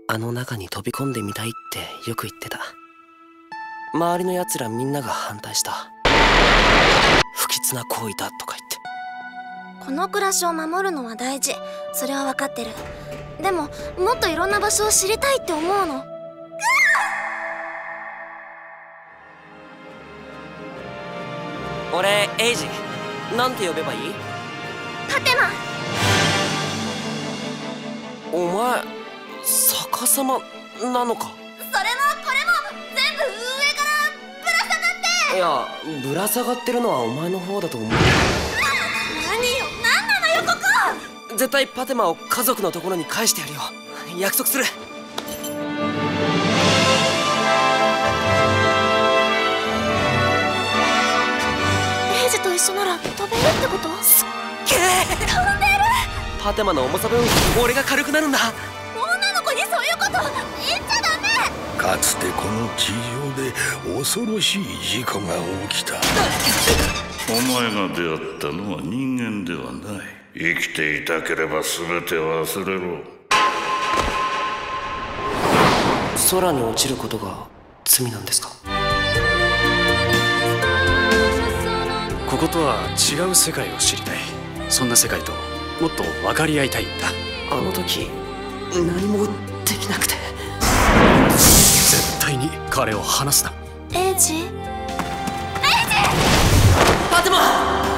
あの中に飛び込んでみたいってよく言ってた。周りの奴らみんなが反対した。不吉な行為だとか言って。 この暮らしを守るのは大事、それは分かってる。でももっといろんな場所を知りたいって思うの。 俺エイジ、なんて呼べばいい？ パテマ。 お前逆さまなのか？ それもこれも全部上からぶら下がって。 いや、ぶら下がってるのはお前の方だと思う。 何よ、何なの予告。 絶対パテマを家族のところに返してやるよ。約束する。 エイジと一緒なら飛べるってこと？ すっげえ飛んでる。パテマの重さ分俺が軽くなるんだ。 女の子にそういうこと言っちゃダメ。 かつてこの地上で恐ろしい事故が起きた。 お前が出会ったのは人間ではない。生きていたければ全て忘れろ。 空に落ちることが罪なんですか？ こことは違う世界を知りたい。そんな世界ともっと分かり合いたいんだ。 あの時何もできなくて。 絶対に彼を離すな。 エイジ、エイジ。 パテマ！